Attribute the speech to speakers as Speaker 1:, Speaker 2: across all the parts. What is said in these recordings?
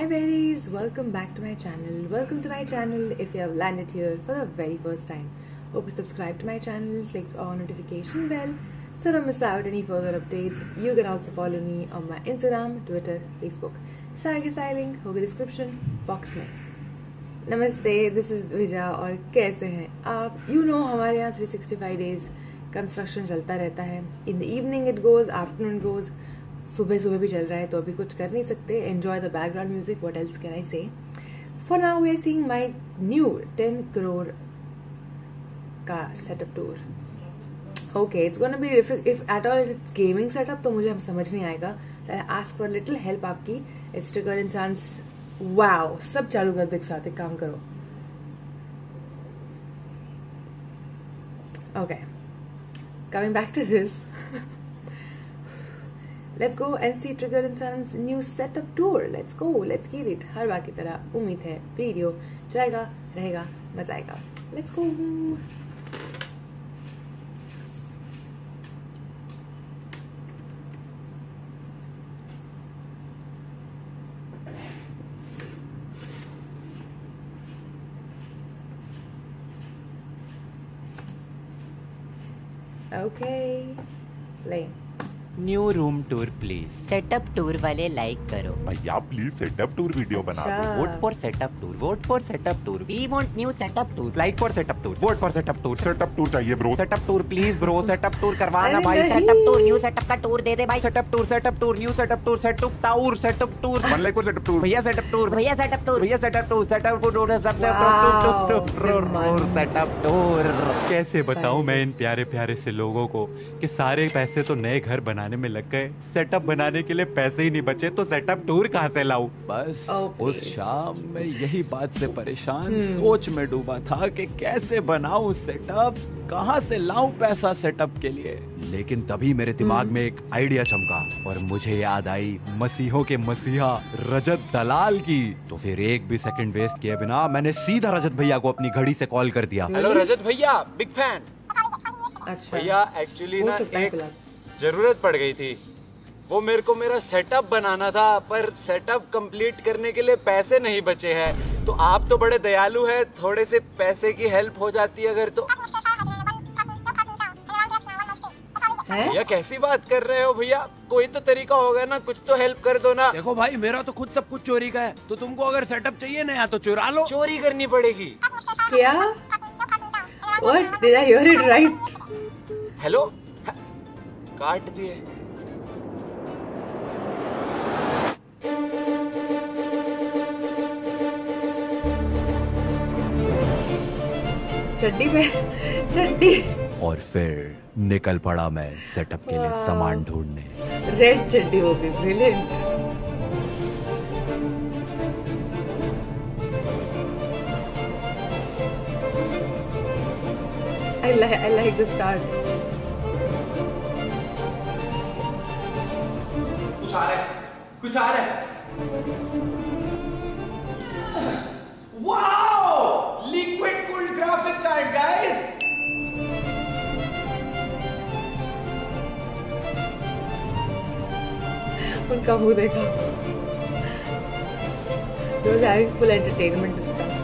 Speaker 1: Hi berries, welcome back to my channel. Welcome to my channel if you have landed here for the very first time. Hope you subscribe to my channel, click on notification bell so don't miss out any further updates. You can also follow me on my Instagram, Twitter, Facebook. सारे link होगी description box में. नमस्ते, this is विजा और कैसे हैं आप? You know हमारे यहाँ 365 डेज कंस्ट्रक्शन चलता रहता है. In the evening it goes, afternoon goes, सुबह भी चल रहा है तो अभी कुछ कर नहीं सकते. Enjoy the background music, what else can I say. For now we are seeing my new 10 crore का setup tour. Okay, it's gonna be if at all it's gaming setup तो मुझे समझ नहीं आएगा. आस्क फॉर लिटिल हेल्प आपकी. It's trigger इंसान्स. Wow, सब चालू कर दो एक साथ, एक काम करो. Okay, coming back to this. Let's go and see Trigger Insan's new setup tour. Let's go, let's get it. हर बार की तरह उम्मीद है वीडियो जाएगा, रहेगा, मजा आएगा. Let's go. Okay, play.
Speaker 2: New room tour please.
Speaker 3: Setup tour वाले लाइक करो.
Speaker 4: भैया प्लीज सेटअप टूर वीडियो बना दो.
Speaker 2: Vote for setup tour. Vote for setup tour.
Speaker 3: We want new setup tour.
Speaker 2: Like for setup tour. Vote for setup tour.
Speaker 4: Setup tour चाहिए bro.
Speaker 2: Setup tour please bro. Setup tour करवाना भाई.
Speaker 3: Setup tour, new setup का tour दे दे भाई.
Speaker 2: Setup tour, setup tour, new setup tour, setup tour, setup tour.
Speaker 4: One like for setup tour.
Speaker 2: भैया setup tour.
Speaker 3: भैया setup tour.
Speaker 2: भैया setup tour. Setup tour, setup tour. कैसे बताऊं मैं इन प्यारे प्यारे से लोगों को कि सारे पैसे तो नए घर बनाने में लग गए, सेटअप बनाने के लिए पैसे ही नहीं बचे, तो सेटअप टूर कहाँ से लाऊं?
Speaker 5: बस उस शाम मैं यही बात से परेशान सोच में डूबा था कि कैसे बनाऊं सेटअप, कहाँ से लाऊं पैसा सेटअप के लिए. लेकिन तभी मेरे दिमाग में एक आइडिया चमका और मुझे याद आई मसीहों के मसीहा रजत दलाल की. तो फिर एक भी सेकंड वेस्ट किए बिना मैंने सीधा रजत भैया को अपनी घड़ी से कॉल कर दिया.
Speaker 6: हेलो रजत भैया, बिग फैन.
Speaker 1: अच्छा
Speaker 6: भैया एक्चुअली ना एक
Speaker 1: फिलहाल
Speaker 6: जरूरत पड़ गई थी. वो मेरे को मेरा सेटअप बनाना था, पर सेटअप कंप्लीट करने के लिए पैसे नहीं बचे हैं. तो आप तो बड़े दयालु हैं, थोड़े से पैसे की हेल्प हो जाती अगर तो. भैया कैसी बात कर रहे हो भैया? कोई तो तरीका होगा ना, कुछ तो हेल्प कर दो ना.
Speaker 5: देखो भाई, मेरा तो खुद सब कुछ चोरी का है, तो तुमको अगर सेटअप चाहिए ना, या तो चुरा लो.
Speaker 6: चोरी करनी पड़ेगी
Speaker 1: क्या? What? Did I hear it right?
Speaker 6: Hello, काट दिए.
Speaker 1: चड्डी पे चड्डी.
Speaker 5: और फिर निकल पड़ा मैं सेटअप के लिए सामान ढूंढने.
Speaker 1: रेड चड्डी होगी. Brilliant. I like the start.
Speaker 6: कुछ आ रहा है, कुछ आ रहा है. Wow, liquid cooled graphic card guys.
Speaker 1: उनका मुंह देखा. They was having full entertainment and stuff.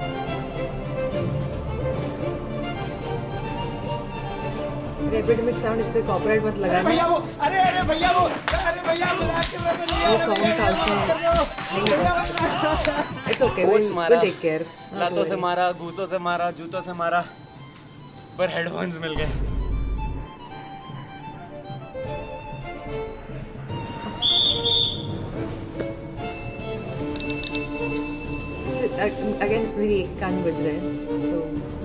Speaker 1: Epidemic sound, इस पे कॉपीराइट मत लगाना.
Speaker 6: भैया वो, अरे भैया वो, अरे भैया वो
Speaker 1: ये साउंड था उसमें. It's okay, we'll take care.
Speaker 6: लातों से मारा, घूसों से मारा, जूतों से मारा, पर हेडफोन्स मिल गए.
Speaker 1: अगेन मेरी एक कान बज रहे हैं. So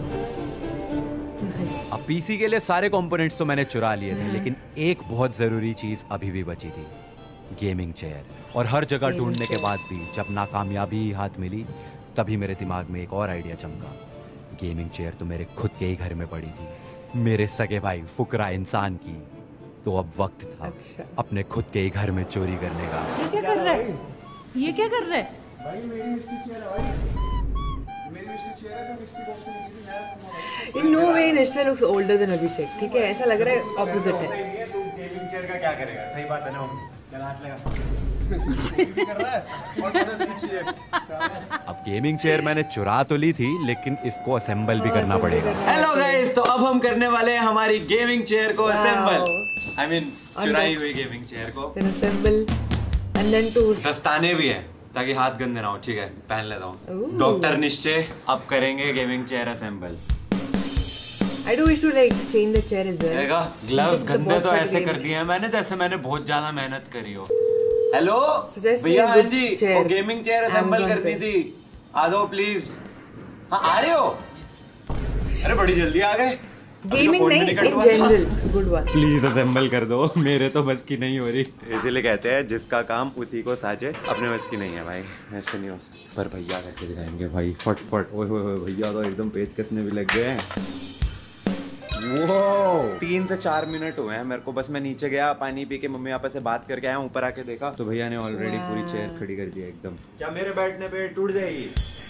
Speaker 5: अब पीसी के लिए सारे कंपोनेंट्स तो मैंने चुरा लिए थे, लेकिन एक बहुत जरूरी चीज अभी भी बची थी, गेमिंग चेयर. और हर जगह ढूंढने के बाद भी जब नाकामयाबी हाथ मिली, तभी मेरे दिमाग में एक और आइडिया चमका. गेमिंग चेयर तो मेरे खुद के ही घर में पड़ी थी, मेरे सगे भाई फुकरा इंसान की. तो अब वक्त था अपने खुद के ही घर में चोरी करने का.
Speaker 1: ये क्या कर रहा है? ये क्या कर रहा है?
Speaker 7: भाई मेरी मिस्ट्री चेयर है भाई. मेरी मिस्ट्री चेयर है तो मिस्ट्री बॉक्स में निकली यार.
Speaker 1: In no way Nishta looks older than Abhishek. ठीक है, ऐसा लग रहा है ऑपोजिट है.
Speaker 6: तू गेमिंग चेयर का क्या करेगा? सही बात है ना. चल हाथ लगा.
Speaker 7: भी कर रहा है और मदद भी चाहिए।
Speaker 5: अब गेमिंग चेयर मैंने चुरा तो ली थी, लेकिन इसको असेंबल भी करना पड़ेगा।
Speaker 6: हेलो गाइस, तो अब हम करने वाले हैं हमारी गेमिंग चेयर को असेंबल। आई मीन चुराई हुई गेमिंग चेयर को
Speaker 1: असेंबल एंड देन टूर।
Speaker 6: दस्ताने भी हैं ताकि हाथ गंदे ना हो। ठीक है, पहन लेता हूँ। डॉक्टर निश्चय अब करेंगे gaming chair assemble.
Speaker 1: I do wish to like change the chair as well.
Speaker 6: देखा, ग्लव्स
Speaker 1: Just
Speaker 6: गंदे
Speaker 1: बहुत
Speaker 6: तो ऐसे
Speaker 1: बड़ी
Speaker 6: कर दिए हैं मैंने, जैसे मैंने बहुत ज्यादा मेहनत करी हो। हेलो
Speaker 1: Suggest me
Speaker 6: भैया,
Speaker 1: a
Speaker 6: हाँ
Speaker 1: good
Speaker 6: जी,
Speaker 1: chair.
Speaker 6: वो गेमिंग चेयर असेंबल
Speaker 1: Amazon
Speaker 6: करनी
Speaker 1: पे।
Speaker 6: थी। आ जाओ प्लीज। हाँ आ रहे हो? अरे बड़ी जल्दी आ गए।
Speaker 1: Gaming नहीं, in general, good one.
Speaker 2: Please assemble कर दो, मेरे तो बस की नहीं हो रही। इसीलिए कहते हैं जिसका काम उसी को साजे, अपने बस की नहीं है भाई, मेरे से नहीं हो सकता। पर भैया करके दिखाएंगे भाई, फटफट। ओए होए होए, भैया तो एकदम पेच कसने भी लग गए हैं। वो 3 से 4 मिनट हुए हैं मेरे को, बस मैं नीचे गया, पानी पी के मम्मी पापा से बात करके आया, ऊपर आके देखा तो भैया ने ऑलरेडी पूरी चेयर खड़ी कर दी है एकदम। क्या मेरे बैठने पे टूट जाएगी?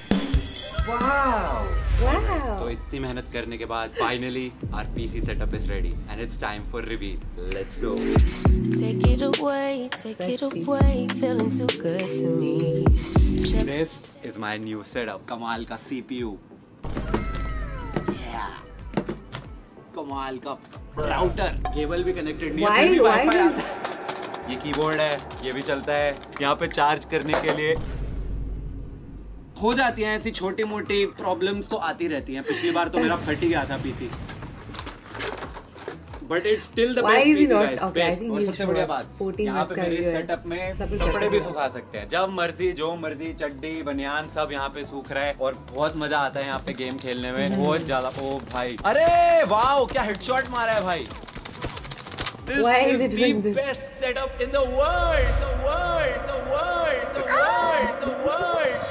Speaker 1: Wow.
Speaker 6: तो इतनी मेहनत करने के बाद finally our PC setup is ready and it's time for reveal. Let's go.
Speaker 8: Take it away, feeling too good to me.
Speaker 6: This is my new setup. कमाल का सीपीयू, कमाल का राउटर, केबल भी कनेक्टेड नहीं है, फिर भी
Speaker 1: Why
Speaker 6: वाईफाई
Speaker 1: does-
Speaker 6: आता है। ये कीबोर्ड है, ये भी चलता है। यहाँ पे चार्ज करने के लिए हो जाती हैं ऐसी छोटी मोटी प्रॉब्लम्स तो आती रहती हैं। पिछली बार तो मेरा फट ही गया था PC, but it's still the
Speaker 1: Why
Speaker 6: best
Speaker 1: is he
Speaker 6: PC
Speaker 1: not-
Speaker 6: guys.
Speaker 1: okay, I think
Speaker 6: और
Speaker 1: he'll
Speaker 6: सबसे
Speaker 1: show
Speaker 6: बढ़िया
Speaker 1: us.
Speaker 6: बात,
Speaker 1: 14
Speaker 6: यहाँ पे
Speaker 1: months का
Speaker 6: मेरे
Speaker 1: review है।
Speaker 6: सेटअप में
Speaker 1: सब कुछ
Speaker 6: कपड़े भी
Speaker 1: setup
Speaker 6: सुखा सकते हैं, जब मर्जी जो मर्जी, चड्डी बनियान सब यहाँ पे सूख रहा है और बहुत मजा आता है यहाँ पे गेम खेलने में, बहुत ज्यादा। ओ भाई, अरे वाओ, क्या हेडशॉट मारा है भाई। This
Speaker 1: Why is
Speaker 6: is
Speaker 1: it
Speaker 6: the
Speaker 1: doing this?
Speaker 6: best setup in the world, the world, the world, the world, the world.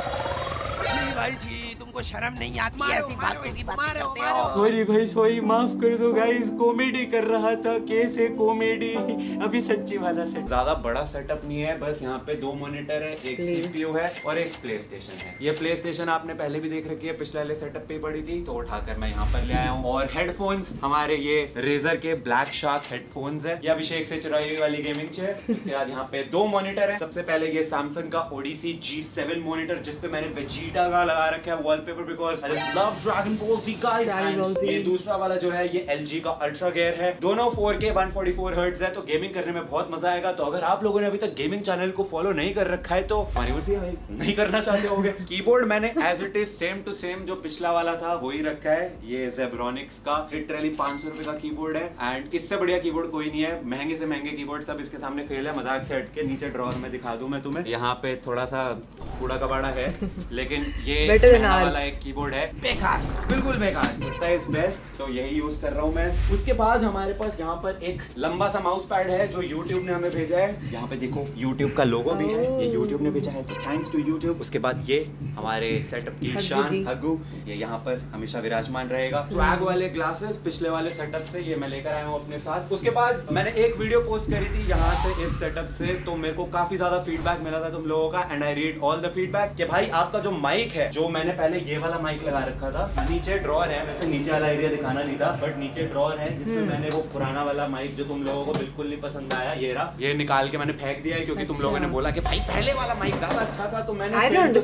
Speaker 6: Sorry भाई, सॉरी, माफ कर दो गाइस, कॉमेडी कर रहा था। कैसे कॉमेडी, अभी सच्ची वाला सेट। ज्यादा बड़ा सेटअप नहीं है, बस यहाँ पे 2 मॉनिटर है, एक सीपीयू है और एक प्ले स्टेशन है। ये प्ले स्टेशन आपने पहले भी देख रखी है, पिछले वाले सेटअप पे पड़ी थी, तो उठाकर मैं यहाँ पर ले आया हूँ। और हेडफोन्स हमारे ये रेजर के ब्लैक शार्क हेडफोन्स है, ये अभिषेक से चुराई हुई वाली गेमिंग चेयर। उसके बाद यहाँ पे 2 मॉनिटर है। सबसे पहले ये सैमसंग का ओडिसी G7 मॉनिटर, जिसपे मैंने वेजिटा का लगा रखा है wallpaper, because I love Dragon Ball Z guys. ये दूसरा वाला जो है ये LG का अल्ट्रा गेयर है, दोनों 4K 144 हर्ट्ज है, तो गेमिंग करने में बहुत मजा आएगा। तो अगर आप लोगों ने अभी तक गेमिंग चैनल को फॉलो नहीं कर रखा है तो हमारी मर्जी है भाई, नहीं करना चाहते होगे। कीबोर्ड मैंने as it is same to same जो पिछला वाला था वही रखा है। ये Zebronics का लिटरली 500 रुपए का कीबोर्ड है एंड इससे बढ़िया कीबोर्ड कोई नहीं है। महंगे से महंगे कीबोर्ड सब इसके सामने फेल है, मजाक से हटके। नीचे ड्रॉअर में दिखा दूं मैं तुम्हें, यहाँ पे थोड़ा सा कूड़ा कबाड़ा है, लेकिन ये वाला एक कीबोर्ड है, बेकार, बिल्कुल बेकार, लगता है इस बेस्ट, तो यही यूज कर रहा हूँ मैं। उसके बाद हमारे पास यहाँ पर एक लंबा सा माउस पैड है जो YouTube ने हमें भेजा है। यहाँ पे देखो YouTube का लोगो भी है, ये YouTube ने भेजा है, तो थैंक्स टू YouTube। उसके बाद ये हमारे सेटअप की शान हग्गू, ये यहाँ पर हमेशा विराजमान रहेगा। स्वैग वाले ग्लासेस पिछले वाले सेटअप से ये मैं लेकर आया हूँ अपने साथ। उसके बाद मैंने एक वीडियो पोस्ट करी थी यहाँ से इस सेटअप से, तो मेरे को काफी ज्यादा फीडबैक मिला था तुम लोगों का and I read all the feedback कि भाई आपका जो माइक है, जो मैंने पहले ये वाला माइक लगा रखा था, नीचे ड्रॉअर है, वैसे नीचे वाला एरिया दिखाना नहीं था, बट नीचे ड्रॉअर है जिसमें मैंने वो पुराना वाला माइक जो तुम लोगों को बिल्कुल नहीं पसंद आया, ये रहा, ये निकाल के मैंने फेंक दिया है क्योंकि तुम लोगों ने बोला कि भाई पहले वाला माइक ज्यादा अच्छा था, तो मैंने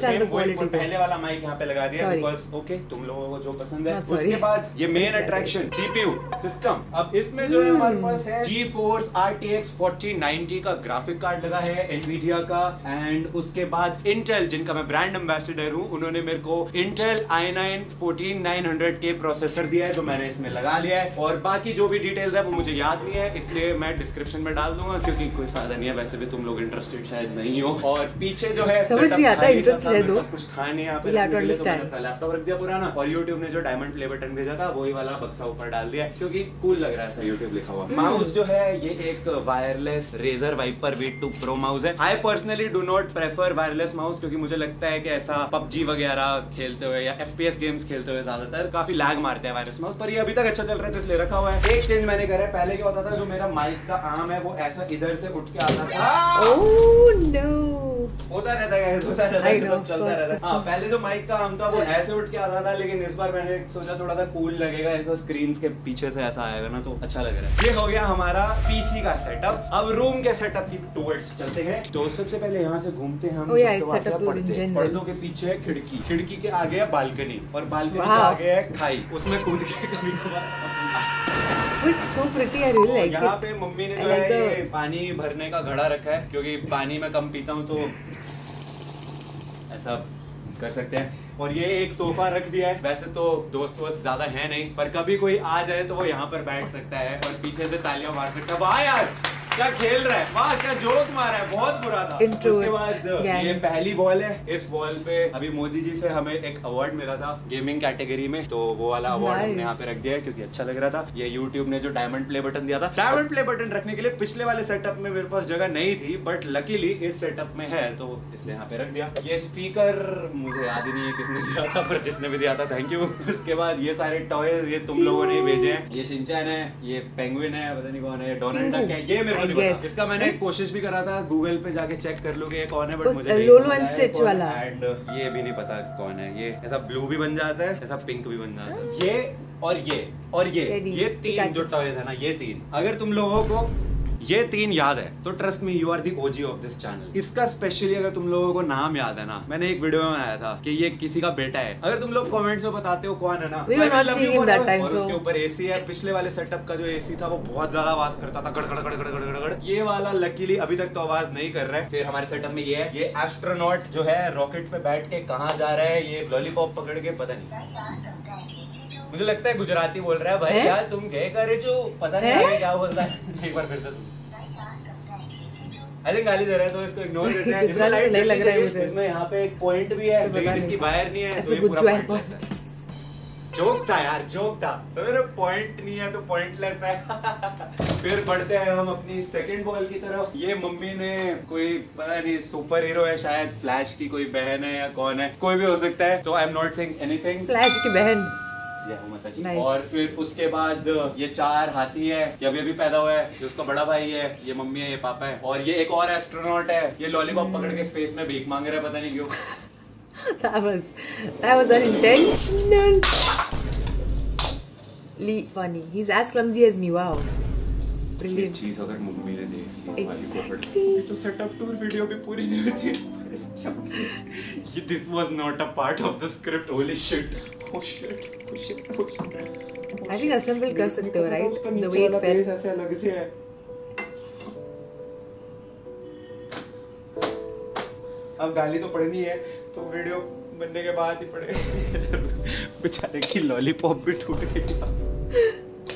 Speaker 6: पहले वाला माइक यहाँ पे लगा दिया बिकॉज ओके तुम लोगों को जो पसंद है। उसके बाद ये मेन अट्रैक्शन CPU सिस्टम, अब इसमें जो है हमारे पास है GeForce RTX 4090 का ग्राफिक कार्ड लगा है Nvidia का, एंड उसके बाद Intel, जिनका मैं ब्रांड एम्बेसडर हूँ, उन्होंने मेरे को Intel i9 14900K प्रोसेसर दिया है, जो मैंने इसमें लगा लिया है। और बाकी जो भी डिटेल्स है वो मुझे याद नहीं है, इसलिए मैं डिस्क्रिप्शन में डाल दूंगा क्योंकि कोई फायदा नहीं है, वैसे भी तुम लोग इंटरेस्टेड शायद नहीं हो। और पीछे जो है
Speaker 1: समझ नहीं आता, इंटरेस्टेड है दो
Speaker 6: कुछ था नहीं यहाँ पे, लैपटॉप रख दिया पुराना, और YouTube ने जो डायमंड प्ले बटन भेजा था वही वाला बक्सा ऊपर डाल दिया क्योंकि कूल लग रहा था YouTube लिखा हुआ। माउस जो है ये एक wireless Razer Viper V2 Pro mouse है। I personally do not prefer wireless mouse क्योंकि मुझे लगता है कि ऐसा PUBG वगैरह खेलते हुए या FPS गेम्स खेलते हुए ज्यादातर काफी लैग मारते हैं वायरलेस माउस, पर ये अभी तक अच्छा चल रहा है तो इसलिए रखा हुआ है। एक चेंज मैंने करा है, पहले क्या होता था, जो मेरा माइक का आर्म है वो ऐसा इधर से उठ के आता था,
Speaker 1: Oh no!
Speaker 2: होता रहता है, होता रहता
Speaker 1: I
Speaker 2: है,
Speaker 1: know,
Speaker 2: सब चलता
Speaker 1: of
Speaker 2: रहता है।
Speaker 1: course.
Speaker 2: हाँ, पहले तो माइक का हम था वो ऐसे उठ के आता था, लेकिन इस बार मैंने सोचा थोड़ा सा कूल लगेगा, ऐसा स्क्रीन के पीछे से ऐसा आएगा ना तो अच्छा लग रहा है। ये हो गया हमारा पीसी का सेटअप। अब रूम के सेटअप की टूवर्ड्स चलते हैं। तो सबसे पहले यहाँ से घूमते हैं हम।
Speaker 1: Oh yeah,
Speaker 2: उसके
Speaker 1: it's
Speaker 2: बाद
Speaker 1: set up
Speaker 2: क्या
Speaker 1: tour in
Speaker 2: पढ़ते हैं।
Speaker 1: general.
Speaker 2: पर्दों के पीछे है खिड़की, खिड़की के आगे है बालकनी, और बालकनी के
Speaker 1: Wow.
Speaker 2: आगे है खाई, उसमें कूद के कभी
Speaker 1: It's so pretty, I really like
Speaker 2: यहाँ
Speaker 1: it.
Speaker 2: पे मम्मी ने
Speaker 1: I
Speaker 2: जो
Speaker 1: like
Speaker 2: है
Speaker 1: the-
Speaker 2: ये पानी भरने का घड़ा रखा है, क्योंकि पानी में कम पीता हूँ तो ऐसा कर सकते हैं। और ये एक सोफा रख दिया है। वैसे तो दोस्त वोस्त ज्यादा है नहीं, पर कभी कोई आ जाए तो वो यहाँ पर बैठ सकता है और पीछे से तालियां मार सकता है। वाह यार क्या खेल रहा है, वाह क्या जोक मारा है, बहुत बुरा था।
Speaker 1: Intro
Speaker 2: उसके बाद
Speaker 1: gang.
Speaker 2: ये पहली वॉल है। इस वॉल पे अभी मोदी जी से हमें एक अवार्ड मिला था गेमिंग कैटेगरी में, तो वो वाला अवार्ड हमने यहाँ पे रख दिया है क्योंकि अच्छा लग रहा था। ये यूट्यूब ने जो डायमंड प्ले बटन दिया था, डायमंड प्ले बटन रखने के लिए पिछले वाले सेटअप में मेरे पास जगह नहीं थी, बट लकीली इस सेटअप में है तो इसलिए यहाँ पे रख दिया। ये स्पीकर मुझे याद ही नहीं है किसने दिया था, पर जिसने भी दिया था थैंक यू। उसके बाद ये सारे टॉयज ये तुम लोगों ने भेजे हैं। ये शिनचैन है, ये पेंगुइन है, पता नहीं कौन है, डोनाल्ड डक है, ये मेरे को नहीं पता। इसका मैंने कोशिश भी करा था, गूगल पे जाके चेक कर लूंगी ये कौन है, बट मुझे नहीं
Speaker 1: लोलो
Speaker 2: पता
Speaker 1: एंड
Speaker 2: है।
Speaker 1: स्टिच वाला।
Speaker 2: एंड ये भी नहीं पता कौन है। ये ऐसा ब्लू भी बन जाता है, ऐसा पिंक भी बन जाता है। ये और ये और ये तीन जो टॉयज है ना, ये तीन अगर तुम लोगों को ये तीन याद है तो trust me you are the OG of this channel. इसका स्पेशली अगर तुम लोगों को नाम याद है ना, मैंने एक वीडियो में आया था कि ये किसी का बेटा है, अगर तुम लोग कमेंट्स में बताते हो कौन है ना,
Speaker 1: We were not seeing him that time,
Speaker 2: और
Speaker 1: so-
Speaker 2: उसके ऊपर एसी है। पिछले वाले सेटअप का जो एसी था वो बहुत ज्यादा आवाज करता था, गड़गड़ गड़गड़ गड़गड़ गड़गड़। ये वाला लकीली अभी तक तो आवाज नहीं कर रहा है। फिर हमारे सेटअप में ये है, ये एस्ट्रोनॉट जो है रॉकेट पे बैठ के कहाँ जा रहा है, ये लॉलीपॉप पकड़ के पता नहीं, मुझे लगता है गुजराती बोल रहा है। भाई यार तुम गए करे जो पता नहीं आगे क्या बोल रहा है। एक बार फिर से आई थिंक गाली दे रहा है तो इसको इग्नोर करते हैं। इसमें लाइट
Speaker 1: नहीं लग रहा है
Speaker 2: जलनी
Speaker 1: मुझे।
Speaker 2: चाहिए। इसमें यहाँ पे एक पॉइंट भी है,
Speaker 1: तो पता
Speaker 2: लेकिन
Speaker 1: नहीं।
Speaker 2: इसकी वायर नहीं है,
Speaker 1: ऐसे
Speaker 2: तो ये
Speaker 1: कुछ
Speaker 2: पूरा
Speaker 1: जो है
Speaker 2: point है। जोक था यार, जोक था। तो मेरा पॉइंट नहीं है तो पॉइंटलेस है। फिर बढ़ते हैं हम अपनी सेकंड बॉल की तरफ। ये मम्मी ने कोई पता नहीं सुपर हीरो है शायद, फ्लैश की कोई बहन है या कौन है, कोई भी हो सकता है। तो I am not saying anything.
Speaker 1: Flash की बहन।
Speaker 2: Nice. और फिर उसके बाद ये चार हाथी है, ये अभी पैदा हुआ है, ये उसका बड़ा भाई है, ये मम्मी है, ये पापा है, और ये एक और एस्ट्रोनॉट है। ये लॉलीपॉप पकड़ के स्पेस में भीख मांग रहा है, पता नहीं क्यों।
Speaker 1: That was unintentional. Funny. He's as clumsy as me. Wow.
Speaker 2: ये
Speaker 1: Brilliant.
Speaker 2: चीज अगर मम्मी ने देख ली
Speaker 1: Exactly.
Speaker 2: ये तो सेटअप टूर वीडियो भी पूरी नहीं होती। This was not a part of the script. Holy shit. Oh shit. Oh shit. Oh shit.
Speaker 1: I think assemble कर सकते हो, right? The way it fell.
Speaker 2: ऐसे अलग से है। अब गाली तो पड़नी है तो वीडियो बनने के बाद ही पड़ेगा। बेचारे की लॉलीपॉप भी टूट गई।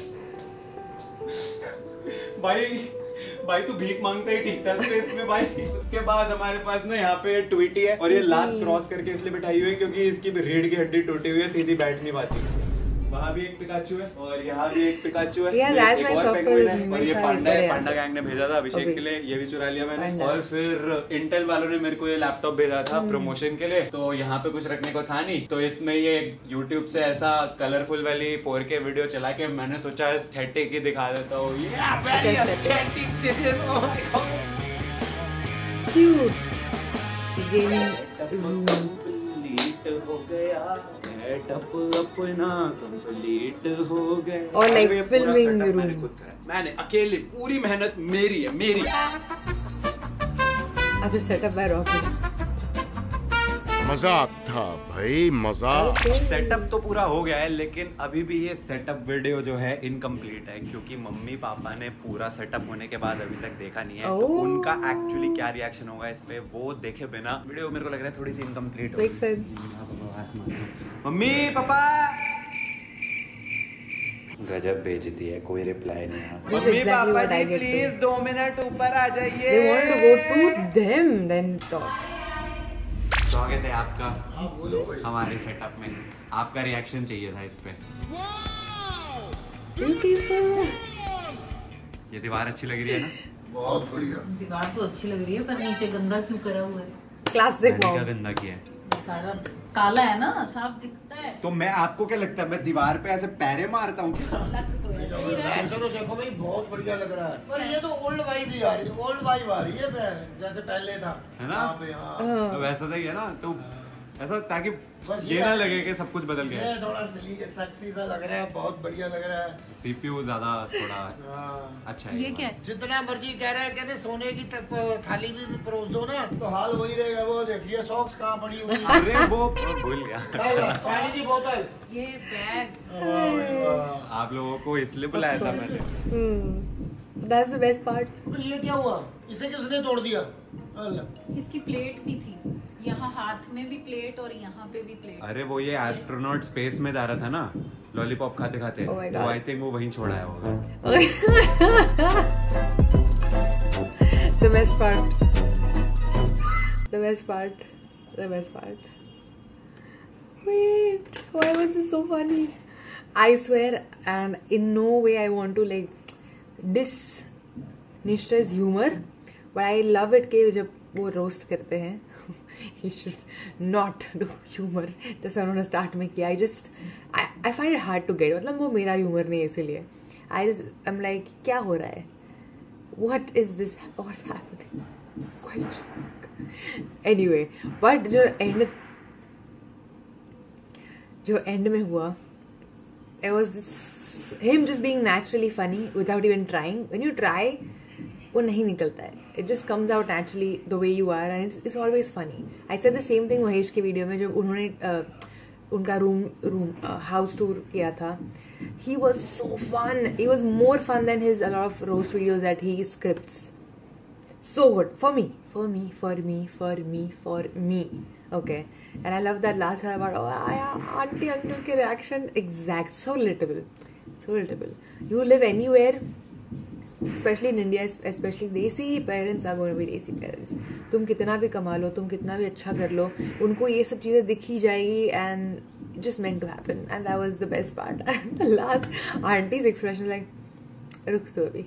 Speaker 2: भाई तू भीख मांगता ही ठीक था स्पेस में भाई। उसके बाद हमारे पास ना यहाँ पे ट्वीटी है, और ये लात क्रॉस करके इसलिए बिठाई हुई है क्योंकि इसकी रीढ़ की हड्डी टूटी हुई है, सीधी बैठ नहीं पाती। वहाँ भी एक पिकाचू है और यहाँ भी एक पिकाचू है।
Speaker 1: Yeah,
Speaker 2: ये
Speaker 1: that's
Speaker 2: एक
Speaker 1: my
Speaker 2: और
Speaker 1: soft
Speaker 2: पेंगुइन
Speaker 1: toys
Speaker 2: है, और
Speaker 1: में
Speaker 2: ये
Speaker 1: सारे
Speaker 2: पांडा है।
Speaker 1: बड़े
Speaker 2: पांडा गैंग ने भेजा था अभिषेक
Speaker 1: Okay.
Speaker 2: के लिए, ये भी चुरा लिया मैंने।
Speaker 1: पांडा।
Speaker 2: और फिर इंटेल वालों ने मेरे को ये लैपटॉप भेजा था प्रमोशन के लिए, तो यहाँ पे कुछ रखने को था नहीं, तो इसमें ये YouTube से ऐसा कलरफुल वाली 4K वीडियो चला के मैंने सोचा एस्थेटिक ही दिखा देता हूँ।
Speaker 1: Cute. Gaming room.
Speaker 2: कंप्लीट हो गया, सेटअप अपना कंप्लीट हो गया।
Speaker 1: और like
Speaker 2: ये पूरा
Speaker 1: filming
Speaker 2: setup मैंने
Speaker 1: room.
Speaker 2: खुद करा है। मैंने अकेले, पूरी मेहनत मेरी है, मेरी।
Speaker 1: अच्छा, सेटअप बाय रॉकेट।
Speaker 4: मजाक था भाई, मजाक।
Speaker 2: सेटअप तो पूरा हो गया है, लेकिन अभी भी ये सेटअप वीडियो जो है इनकम्प्लीट है, क्योंकि मम्मी पापा ने पूरा सेटअप होने के बाद अभी तक देखा नहीं है। तो
Speaker 1: Oh.
Speaker 2: उनका एक्चुअली क्या रिएक्शन होगा इस पे, वो देखे बिना वीडियो मेरे को लग रहा है थोड़ी सी incomplete
Speaker 1: Makes sense.
Speaker 2: Mummy papa गजब बेइज्जती है, कोई रिप्लाई नहीं है।
Speaker 1: This is exactly what I get to.
Speaker 2: 2 minute ऊपर आ जाइए।
Speaker 1: They want to go to them, then talk.
Speaker 2: स्वागत है आपका हमारे सेटअप में। आपका रिएक्शन चाहिए था इस पे।
Speaker 1: Beautiful.
Speaker 2: ये दीवार अच्छी लग रही है ना?
Speaker 7: बहुत बढ़िया।
Speaker 9: दीवार तो अच्छी लग रही है पर नीचे गंदा क्यों करा हुआ है?
Speaker 1: Classic
Speaker 2: मैंने क्या
Speaker 1: mom.
Speaker 2: गंदा किया है?
Speaker 9: सारा काला है ना, साफ दिखता है।
Speaker 2: तो मैं, आपको क्या लगता है मैं दीवार पे ऐसे पैरे मारता हूँ क्या?
Speaker 9: लग तो ऐसे ही रहा है।
Speaker 7: ऐसा तो देखो भाई बहुत बढ़िया लग रहा है, पर ये तो ओल्ड वाइब ही आ रही है, ओल्ड वाइब आ रही है जैसे पहले था,
Speaker 2: है ना?
Speaker 7: यहाँ पे। हाँ
Speaker 2: तो वैसा सही है ना, तो ऐसा ताकि
Speaker 7: बस
Speaker 2: ये ना लगे कि सब कुछ बदल गया
Speaker 7: ये
Speaker 2: है।
Speaker 7: थोड़ा सेक्सी सा लग रहा है, बहुत बढ़िया लग रहा है।
Speaker 2: सीपीयू ज्यादा थोड़ा
Speaker 7: हाँ।
Speaker 2: अच्छा है।
Speaker 9: ये क्या है?
Speaker 7: जितना मर्जी कह रहा है, कहते सोने की थाली भी परोस दो ना तो हाल वही रहेगा। वो देखिए सॉक्स कहाँ पड़ी हुई है।
Speaker 2: अरे वो भूल गया।
Speaker 7: पानी की बोतल,
Speaker 9: ये बैग।
Speaker 2: आप लोगों को इसलिए बुलाया था मैंने।
Speaker 1: That's the best part.
Speaker 7: ये क्या हुआ, इसे किसने तोड़ दिया? अल्लाह।
Speaker 9: इसकी प्लेट भी थी, यहाँ हाथ में भी प्लेट और यहाँ पे भी प्लेट।
Speaker 2: अरे वो ये एस्ट्रोनॉट स्पेस में जा रहा था ना लॉलीपॉप खाते खाते,
Speaker 1: Oh my
Speaker 2: तो
Speaker 1: God.
Speaker 2: आई थिंक वो वहीं छोड़ाया होगा।
Speaker 1: The best part. The best part. The best part. Wait, why was this so funny? I swear, and in no way I want to like diss Nishra's humor, but I love it कि जब वो roast करते हैं, you should not do humor जैसे उन्होंने start में किया। I find it hard to get, मतलब वो मेरा humor नहीं है इसीलिए। I'm like क्या हो रहा है? What is this? What's happening? Anyway, but जो end में हुआ, it was him just being naturally funny without even trying. When you try, वो नहीं निकलता है. It just comes out naturally the way you are, and it's always funny. I said the same thing Mahesh के video में जब उन्होंने उनका room house tour किया था. He was so fun. He was more fun than his a lot of roast videos that he scripts. So good for me. Okay, and I love that last part about auntie uncle के reaction exact, so relatable. You live anywhere, especially in India, especially desi parents are going to be desi parents. तुम कितना भी कमा लो, तुम कितना भी अच्छा कर लो, उनको ये सब चीजें दिख ही जाएगी, and it just meant to happen, and that was the best part. The last auntie's expression like रुक तो अभी.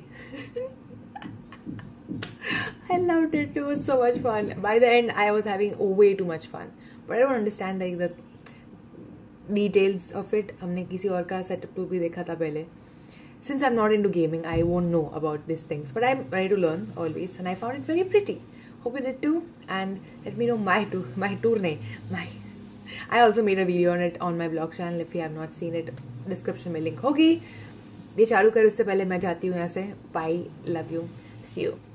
Speaker 1: I loved it. It was so much fun. By the end, I was having way too much fun. But I don't understand like the details of it. हमने किसी और का setup tour भी देखा था पहले. Since I'm not into gaming, I won't know about these things. But I'm ready to learn always, and I found it very pretty. Hope you did too. And let me know my tour नहीं. I also made a video on it on my vlog channel. If you have not seen it, description में link होगी. ये चालू कर उससे पहले मैं जाती हूँ यहाँ से. Bye. Love you. See you.